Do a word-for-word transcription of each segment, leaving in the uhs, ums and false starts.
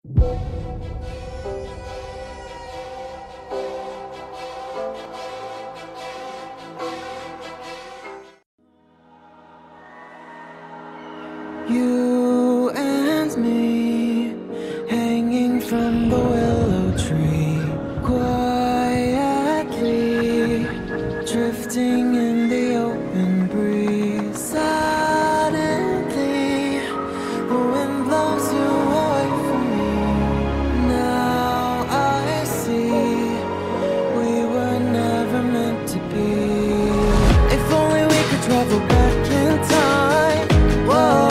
You and me, hanging from the willow tree, quietly drifting in the open breeze. Suddenly, the wind blows you away from me. Now I see we were never meant to be. If only we could travel back in time. Whoa.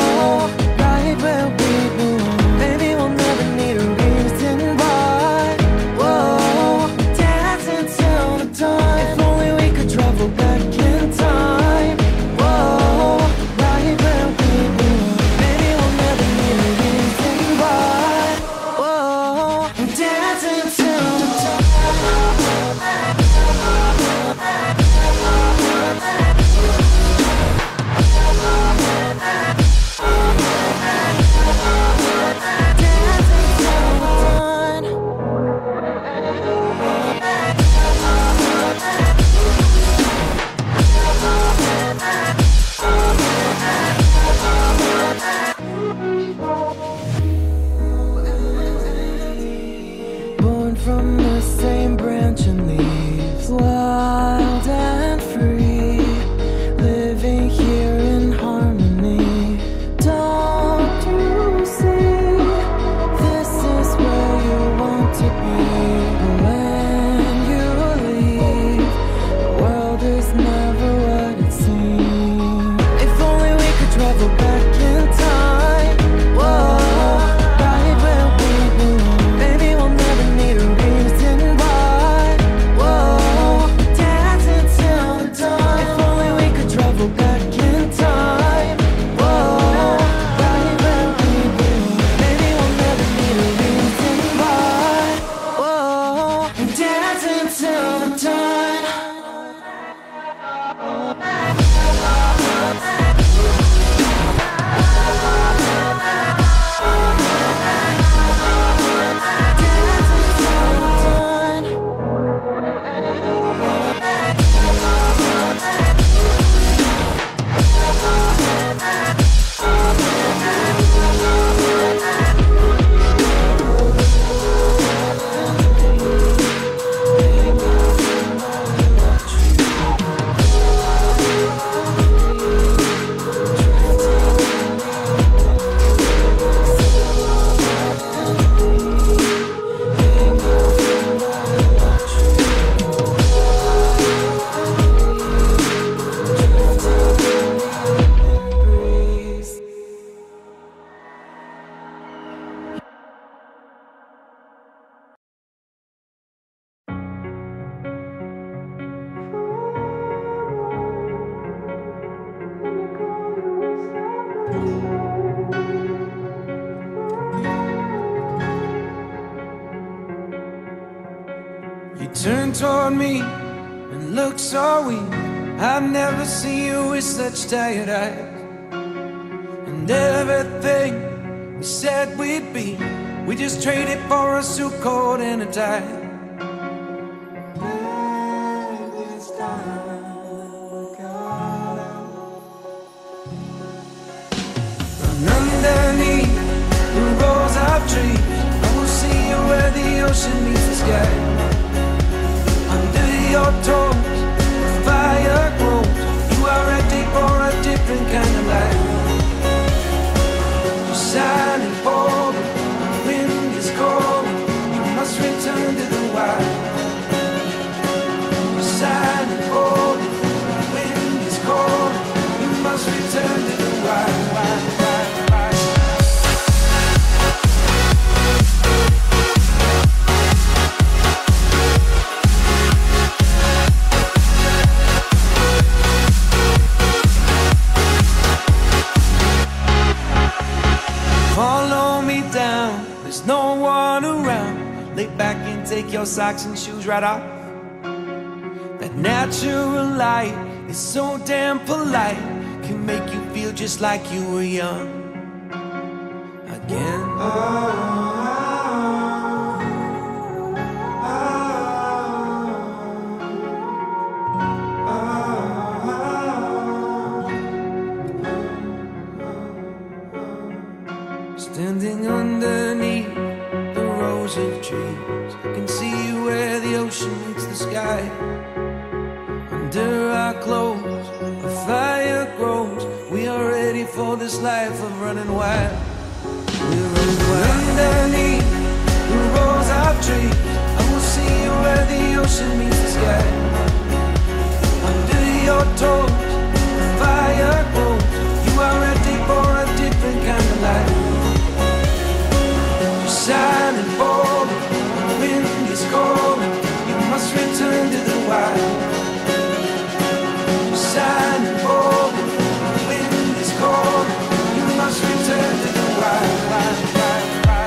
From the same branch and leaves, wild and free, living here in harmony. Don't you see, this is where you want to be. When you leave, the world is never what it seems. If only we could travel back in time. Whoa. You turned toward me and looked so weak. I've never seen you with such tired eyes. And everything we said we'd be, we just traded for a suit coat and a tie. And underneath the rows of trees, I will see you where the ocean meets the sky. Under your toes, the fire grows. You are ready for a different kind of life. You're shining forward, the wind is cold. You must return to the wild. You're shining forward, the wind is cold. You must return to the wild, wild, wild, wild. Follow me down, there's no one around. Lay back and take your socks and shoes right off. That natural light is so damn polite, can make you feel just like you were young again. Oh. rows of trees. I can see where the ocean meets the sky. Under our clothes, a fire grows. We are ready for this life of running wild. We're running wild. Underneath the rows of trees, I will see where the ocean meets the sky. Under your toes, the fire grows. You are ready for a different kind of life. You're silent, bold, the wind is cold. You must return to the wild. You're silent, bold, the wind is cold. You must return to the wild, wild, wild, wild.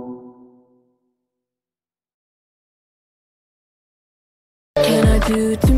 Can I do to